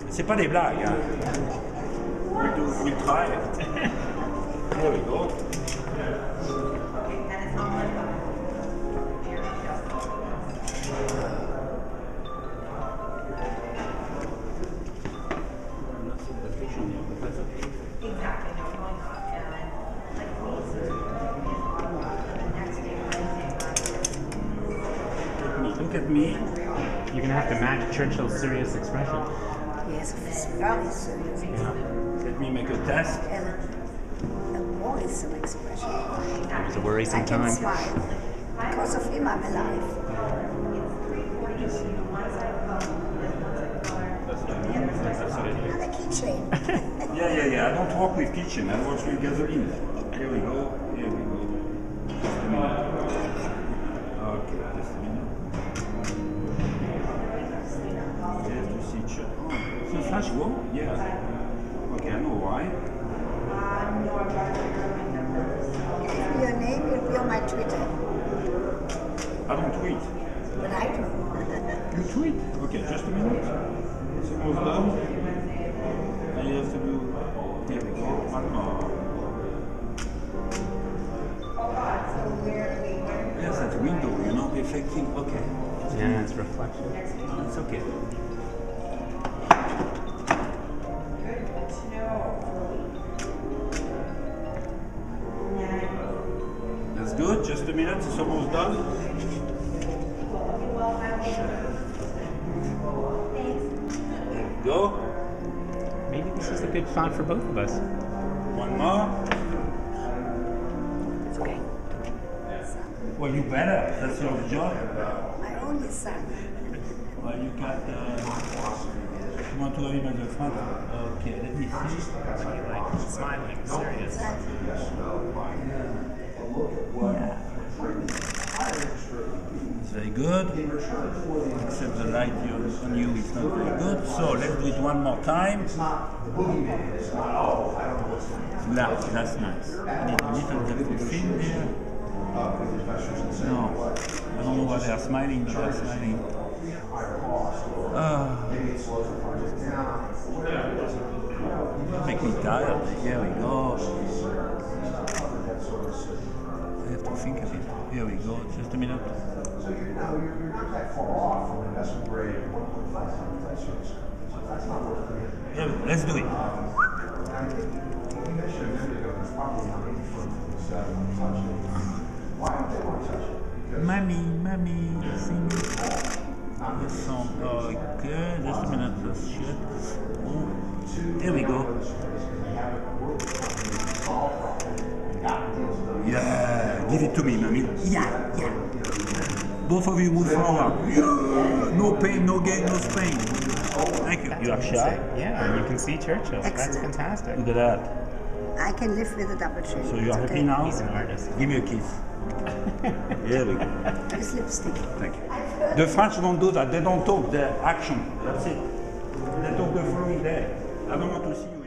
C'est pas des blagues, hein. We'll try it. There we go. Look at me. You're gonna have to match Churchill's serious expression. Yes, it's very serious. Yeah. Let me make a test. And a worrisome expression. It was a worrisome I can time. smile. Because of him, I'm alive. And a keychain. Yeah. I don't work with kitchen. I work with gasoline. Here we go. Just a minute. Okay, just a minute. There's the feature. Oh, so French go? Yeah. Okay, I know why. Your name will be on my Twitter. I don't tweet. But I do. You tweet? Okay, just a minute. It's almost done. And you have to do. Here we go. One more. Yes, that window, you know, the effective. Okay. Yeah, it's reflection. It's okay. That's good. Just a minute. It's almost done. There we go. Maybe this is a good font for both of us. One more. It's okay. Well, you better. That's your job. My only son. Well, you got. You want to have him at the front? Okay, let me see. Like smiling, serious. Yeah. It's very good. Except the light on you is not very good. So let's do it one more time. That's nice. I need a little bit of film there. No, I don't know why they are smiling, but they're smiling. Make me tired. Here we go. I have to think of it. Here we go. Just a minute. Yeah, let's do it. Mommy, sing the song. Okay, just a minute. Let's shit. Oh, here we go. Yeah, give it to me, mommy. Yeah. Both of you move forward. Yeah. No pain, no gain, no Spain. Thank you. You are shy? Yeah, and you can see Churchill. That's Excellent. fantastic. Look at that. I can live with a double chin. So you It's are happy okay. now? He's an artist. Give me a kiss. Here we go. It's lipstick. Thank you. The French don't do that. They don't talk. They're action. That's it. They talk the following day. I don't want to see you.